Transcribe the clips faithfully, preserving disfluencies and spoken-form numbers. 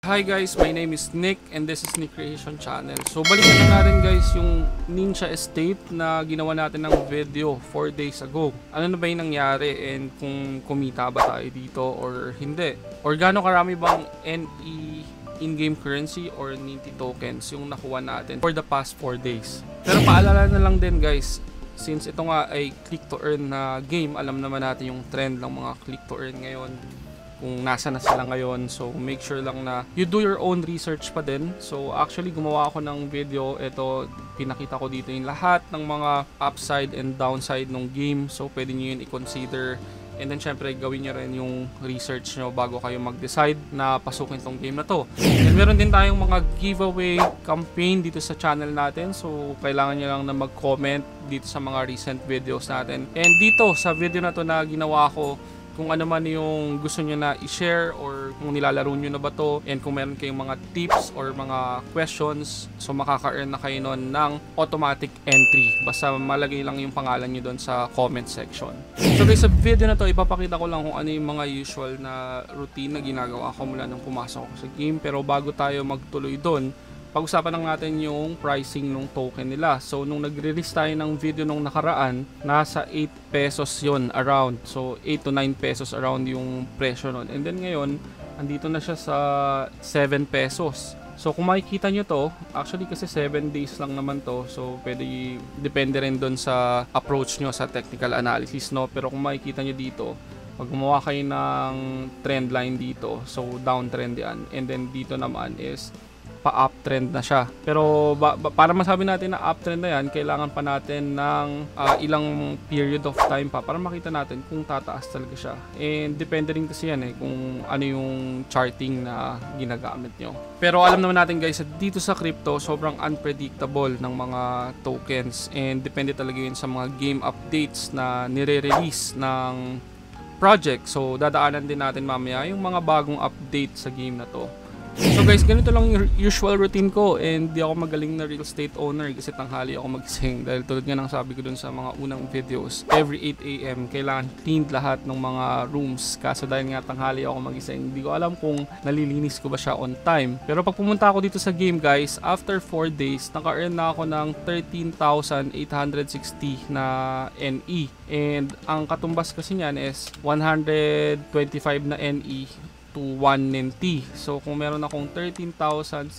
Hi guys, my name is Nick and this is Nickreation channel. So balikan na natin guys yung Nintia Estate na ginawa natin ng video four days ago. Ano na ba yung nangyari and kung kumita ba tayo dito or hindi? Or gaano karami bang N E in-game currency or Nintia tokens yung nakuha natin for the past four days. Pero paalala na lang din guys, since ito nga ay click to earn na game, alam naman natin yung trend ng mga click to earn ngayon, kung nasa na sila ngayon. So make sure lang na you do your own research pa din. So actually gumawa ako ng video, ito pinakita ko dito yung lahat ng mga upside and downside ng game. So pwede nyo yun i-consider, and then syempre gawin nyo rin yung research nyo bago kayo mag-decide na pasukin tong game na to. And meron din tayong mga giveaway campaign dito sa channel natin, so kailangan nyo lang na mag-comment dito sa mga recent videos natin. And dito sa video na to na ginawa ko, kung ano man yung gusto nyo na i-share or kung nilalaro nyo na ba to, and kung meron kayong mga tips or mga questions, so makaka-earn na kayo nun ng automatic entry. Basta malagay lang yung pangalan nyo doon sa comment section. So guys, sa video na to, ipapakita ko lang kung ano yung mga usual na routine na ginagawa ko mula nung pumasok ako sa game. Pero bago tayo magtuloy doon, pag-usapan lang natin yung pricing ng token nila. So nung nagre-release tayo ng video nung nakaraan, nasa eight pesos yon around. So eight to nine pesos around yung presyo nun. And then ngayon, andito na siya sa seven pesos. So kung makikita nyo to, actually kasi seven days lang naman to. So pwede, depende rin dun sa approach nyo sa technical analysis, no? Pero kung makikita nyo dito, pag gumawa kayo ng trend line dito, so downtrend yan. And then dito naman is pa-uptrend na siya. Pero ba, ba, para masabi natin na uptrend na yan, kailangan pa natin ng uh, ilang period of time pa para makita natin kung tataas talaga siya. And depende rin kasi yan eh, kung ano yung charting na ginagamit nyo. Pero alam naman natin guys, dito sa crypto, sobrang unpredictable ng mga tokens. And depende talaga yun sa mga game updates na nire-release ng project. So dadaanan din natin mamaya yung mga bagong update sa game na to. So guys, ganito lang yung usual routine ko, and di ako magaling na real estate owner kasi tanghali ako magising dahil tulad nga ng sabi ko dun sa mga unang videos, every eight A M kailangan cleaned lahat ng mga rooms. Kaso dahil nga tanghali ako magising, hindi ko alam kung nalilinis ko ba siya on time. Pero pag pumunta ako dito sa game guys, after four days, naka-earn na ako ng thirteen thousand eight hundred sixty na N E. And ang katumbas kasi niyan is one hundred twenty-five na N E to one Nintia. So kung meron akong thirteen thousand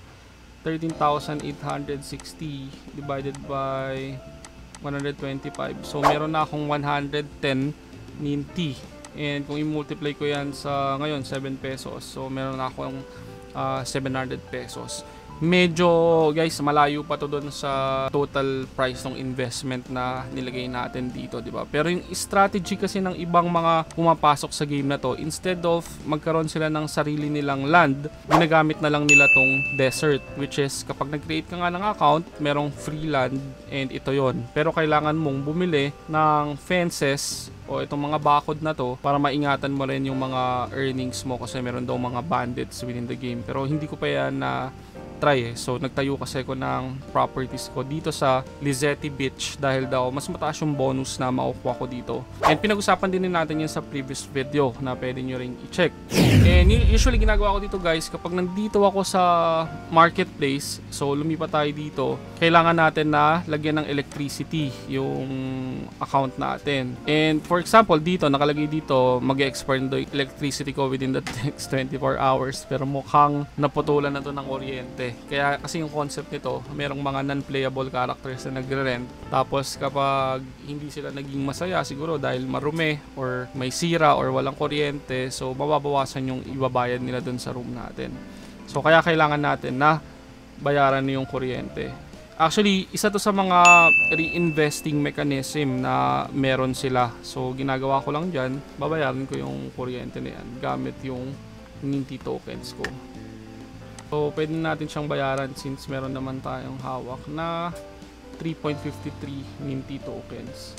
eight hundred sixty divided by one hundred twenty-five, so meron na akong one hundred ten Nintia. And kung i-multiply ko yan sa ngayon seven pesos, so meron na akong uh, seven hundred pesos. Medyo guys, malayo pa to doon sa total price ng investment na nilagay natin dito, di ba? Pero yung strategy kasi ng ibang mga pumapasok sa game na to, instead of magkaroon sila ng sarili nilang land, ginagamit na lang nila tong desert, which is kapag nag-create ka nga ng account, merong free land, and ito yon. Pero kailangan mong bumili ng fences o itong mga bakod na to para maingatan mo rin yung mga earnings mo, kasi meron daw mga bandits within the game. Pero hindi ko pa yan na try eh. So nagtayo kasi ko ng properties ko dito sa Lizette Beach dahil daw mas mataas yung bonus na makukuha ko dito. And pinag-usapan din natin yun sa previous video na pwede nyo ring i-check. And usually ginagawa ko dito guys, kapag nandito ako sa marketplace, so lumipat tayo dito, kailangan natin na lagyan ng electricity yung account natin. And for example dito, nakalagay dito mag-expire na yung electricity ko within the next twenty-four hours, pero mukhang naputulan na to ng kuryente. Kaya kasi yung concept nito, merong mga non-playable characters na nagre-rent. Tapos kapag hindi sila naging masaya, siguro dahil marumi or may sira or walang kuryente, so mababawasan yung ibabayad nila dun sa room natin. So kaya kailangan natin na bayaran yung kuryente. Actually, isa to sa mga reinvesting mechanism na meron sila. So ginagawa ko lang dyan, babayaran ko yung kuryente na yan gamit yung Nintia tokens ko. So pwede natin siyang bayaran since meron naman tayong hawak na three point five three Nintia tokens.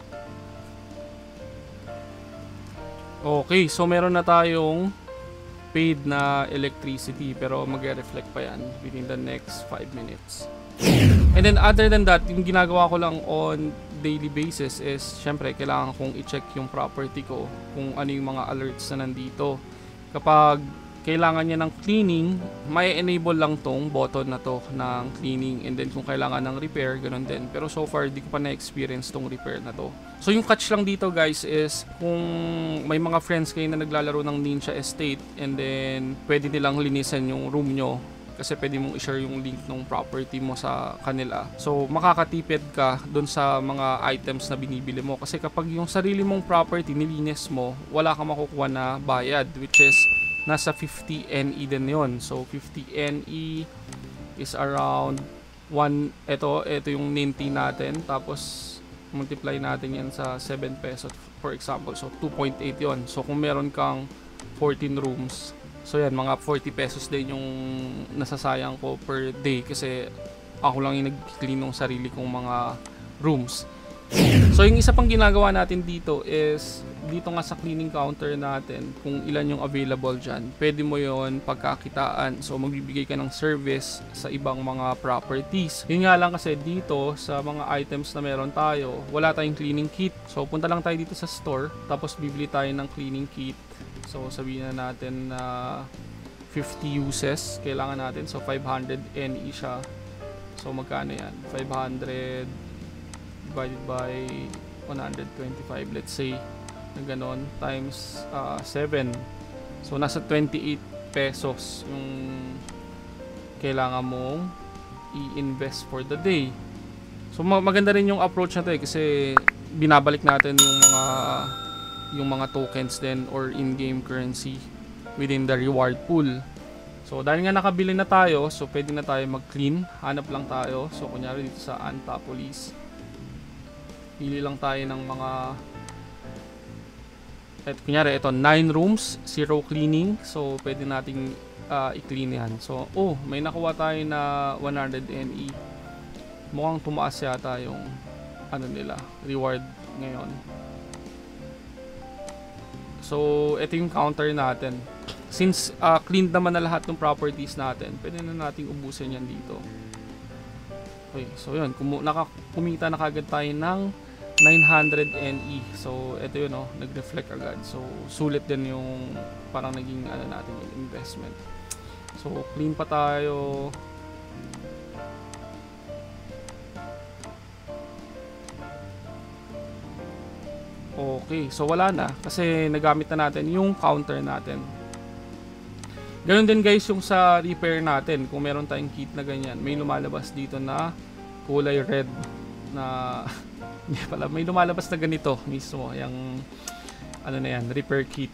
Okay, so meron na tayong paid na electricity, pero mag-reflect pa yan within the next five minutes. And then other than that, yung ginagawa ko lang on daily basis is syempre kailangan kong i-check yung property ko kung ano yung mga alerts na nandito. Kapag kailangan niya ng cleaning, may enable lang tong button na to ng cleaning. And then kung kailangan ng repair, ganun din. Pero so far, di ko pa na-experience tong repair na to. So yung catch lang dito guys is kung may mga friends kayo na naglalaro ng Nintia Estate and then pwede nilang linisan yung room nyo. Kasi pwede mong i-share yung link ng property mo sa kanila. So, makakatipid ka dun sa mga items na binibili mo. Kasi kapag yung sarili mong property nilinis mo, wala kang makukuha na bayad. Which is, nasa fifty N E din yun. So, fifty N E is around one, ito, ito yung ninety natin. Tapos, multiply natin yan sa seven pesos for example. So, two point eight yun. So, kung meron kang fourteen rooms, so yan, mga forty pesos din yung nasasayang ko per day kasi ako lang yung nag-clean ng sarili kong mga rooms. So yung isa pang ginagawa natin dito is dito nga sa cleaning counter natin kung ilan yung available dyan. Pwede mo yon pagkakitaan. So magbibigay ka ng service sa ibang mga properties. Yun nga lang kasi dito sa mga items na meron tayo, wala tayong cleaning kit. So punta lang tayo dito sa store tapos bibili tayo ng cleaning kit. So sabihin na natin na uh, fifty uses kailangan natin. So five hundred N E siya. So magkano yan? five hundred divided by one hundred twenty-five, let's say na ganon, times uh, seven. So nasa twenty-eight pesos yung kailangan mong i-invest for the day. So maganda rin yung approach na to eh, kasi binabalik natin yung mga yung mga tokens din or in-game currency within the reward pool. So dahil nga nakabili na tayo, so pwede na tayo mag-clean. Hanap lang tayo. So kunyari dito sa Antapolis, pili lang tayo ng mga et, kunyari ito nine rooms, zero cleaning. So pwede nating uh, i-clean yan. So oh, may nakuha tayo na one hundred N E. Mukhang tumaas yata yung ano nila, reward ngayon. So, ito yung counter natin. Since uh, cleaned naman na lahat ng properties natin, pwede na nating ubusin yan dito. Okay, so yun. Kum nakakumita na kagad tayo ng nine hundred N E. So, ito yun, oh, nag-reflect agad. So, sulit din yung parang naging ano natin yung investment. So, clean pa tayo. Okay, so wala na kasi nagamit na natin yung counter natin. Ganun din guys yung sa repair natin. Kung meron tayong kit na ganyan, may lumalabas dito na kulay red na hindi pala, may lumalabas na ganito mismo, yung ano na yan, repair kit.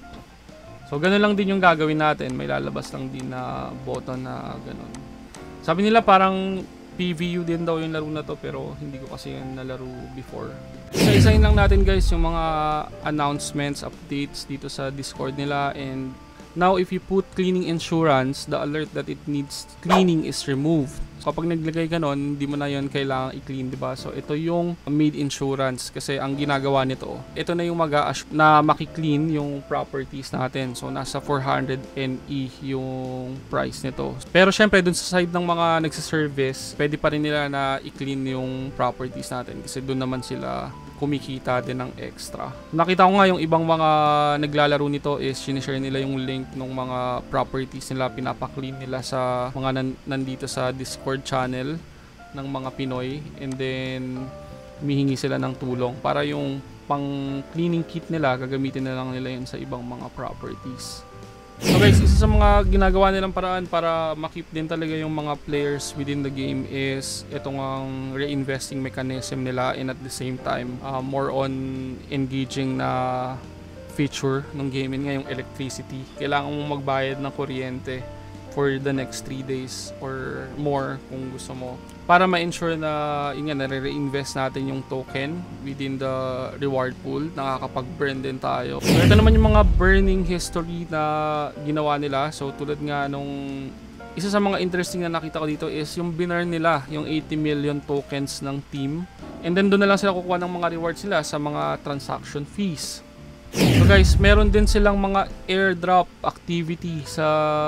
So ganun lang din yung gagawin natin. May lalabas lang din na button na ganun. Sabi nila parang P V U din daw yung laro na to, pero hindi ko kasi yung nalaro before. Isa-isahin lang natin guys yung mga announcements, updates dito sa Discord nila. And now if you put cleaning insurance, the alert that it needs cleaning is removed. So, kapag naglagay ka nun, hindi mo na yun kailangan i-clean, diba? So ito yung Maid Insurance kasi ang ginagawa nito, ito na yung mag-a-assure na maki-clean yung properties natin. So nasa four hundred N E yung price nito. Pero syempre dun sa side ng mga nagsiservice, pwede pa rin nila na i-clean yung properties natin kasi dun naman sila kumikita din ng extra. Nakita ko nga yung ibang mga naglalaro nito is sinishare nila yung link ng mga properties nila, pinapa-clean nila sa mga nan nandito sa Discord channel ng mga Pinoy, and then humihingi sila ng tulong para yung pang cleaning kit nila gagamitin na lang nila yun sa ibang mga properties. So guys, isa sa mga ginagawa nilang paraan para makip din talaga yung mga players within the game is itong ang reinvesting mechanism nila, and at the same time uh, more on engaging na feature ng game nga yung electricity. Kailangan mong magbayad ng kuryente for the next three days or more kung gusto mo, para ma-ensure na yun nga, nare-reinvest natin yung token within the reward pool. Nakakapag-burn din tayo. So ito naman yung mga burning history na ginawa nila. So tulad nga nung isa sa mga interesting na nakita ko dito is yung binurn nila yung eighty million tokens ng team, and then doon na lang sila kukuha ng mga rewards nila sa mga transaction fees. So guys, meron din silang mga airdrop activity sa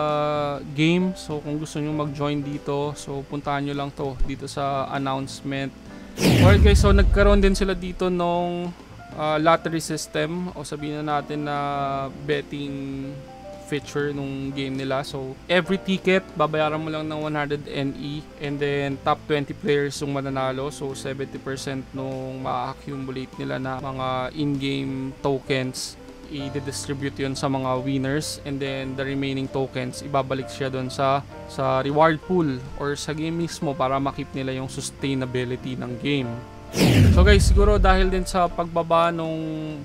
game. So kung gusto nyo mag-join dito, so puntahan nyo lang to dito sa announcement. Alright guys, so nagkaroon din sila dito nung uh, lottery system, o sabihin na natin na betting feature nung game nila. So every ticket babayaran mo lang ng one hundred N E, and then top twenty players yung mananalo. So seventy percent nung ma-accumulate nila na mga in-game tokens, i-distribute yun sa mga winners, and then the remaining tokens ibabalik siya doon sa sa reward pool or sa game mismo para makip nila yung sustainability ng game. So guys, siguro dahil din sa pagbaba nung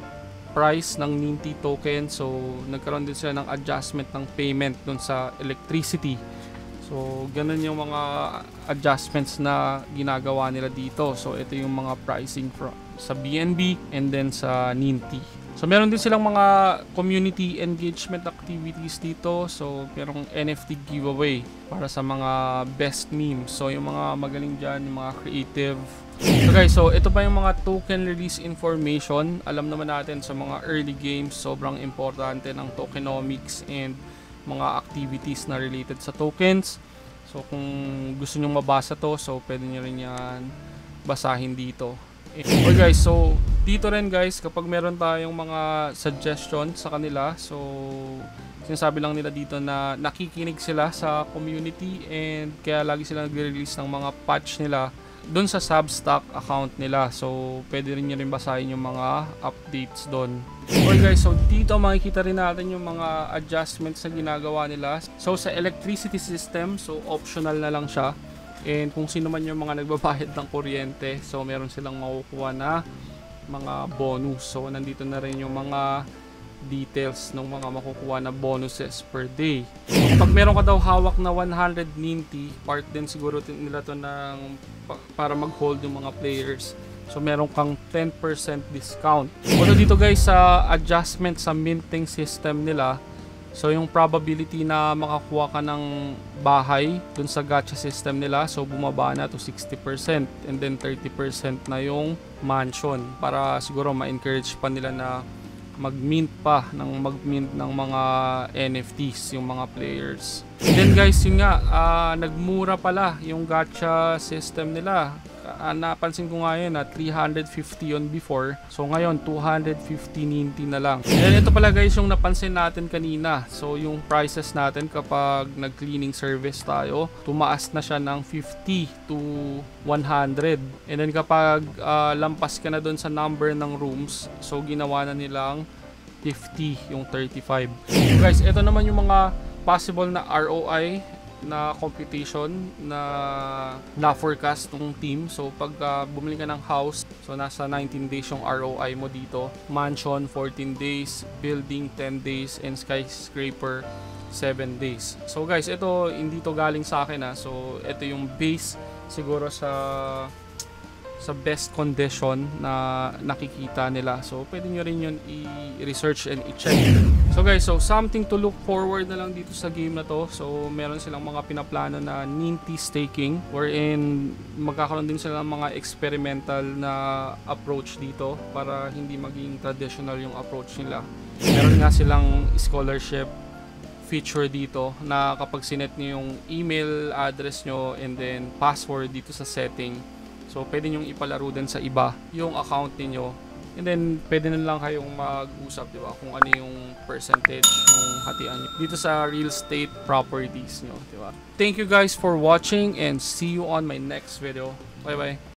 price ng Nintia token, so nagkaroon din sila ng adjustment ng payment doon sa electricity. So ganun yung mga adjustments na ginagawa nila dito. So ito yung mga pricing from sa B N B and then sa Nintia. So meron din silang mga community engagement activities dito. So merong N F T giveaway para sa mga best memes. So yung mga magaling dyan, yung mga creative. So guys, so ito pa yung mga token release information. Alam naman natin sa mga early games, sobrang importante ng tokenomics and mga activities na related sa tokens. So kung gusto nyo mabasa to, so pwede nyo rin yan basahin dito. Okay guys, so dito rin guys, kapag meron tayong mga suggestions sa kanila, so sinasabi lang nila dito na nakikinig sila sa community and kaya lagi sila nagre-release ng mga patch nila doon sa Substack account nila. So pwede rin nyo rin basahin yung mga updates doon. Okay guys, so dito makikita rin natin yung mga adjustments na ginagawa nila. So sa electricity system, so optional na lang siya. And kung sino man yung mga nagbabayad ng kuryente, so meron silang makukuha na mga bonus. So nandito na rin yung mga details ng mga makukuha na bonuses per day. So, pag meron ka daw hawak na one hundred Nintia, part din siguro nila to ng para mag-hold yung mga players. So meron kang ten percent discount. Also dito guys, sa adjustment sa minting system nila, so yung probability na makakuha ka ng bahay dun sa gatcha system nila, so bumaba na to sixty percent, and then thirty percent na yung mansion, para siguro ma-encourage pa nila na mag-mint pa ng mag-mint ng mga N F Ts yung mga players. And then guys, yun nga, uh, nagmura pala yung gatcha system nila. Uh, napansin ko nga yun na three hundred fifty yun before. So ngayon two hundred fifty Nintia na lang. And ito pala guys yung napansin natin kanina. So yung prices natin kapag nag-cleaning service tayo, tumaas na siya ng fifty to one hundred. And then kapag uh, lampas ka na doon sa number ng rooms, so ginawa na nilang fifty yung thirty-five. So guys, ito naman yung mga possible na R O I na computation na na-forecast ng team. So pag uh, bumili ka ng house, so nasa nineteen days yung R O I mo dito. Mansion fourteen days, building ten days, and skyscraper seven days. So guys, ito hindi to galing sa akin ha. So ito yung base siguro sa sa best condition na nakikita nila. So pwede nyo rin yun i-research and i-check. So guys, so something to look forward na lang dito sa game na to. So meron silang mga pinaplano na Nintia staking, wherein magkakaroon din sila ng mga experimental na approach dito para hindi maging traditional yung approach nila. Meron nga silang scholarship feature dito na kapag sinet nyo yung email address nyo and then password dito sa setting, so pwede nyong ipalaro din sa iba yung account niyo, and then pwede na lang kayong mag-usap, di ba, kung ano yung percentage yung hatian nyo dito sa real estate properties nyo, di ba. Thank you guys for watching and see you on my next video. Bye bye.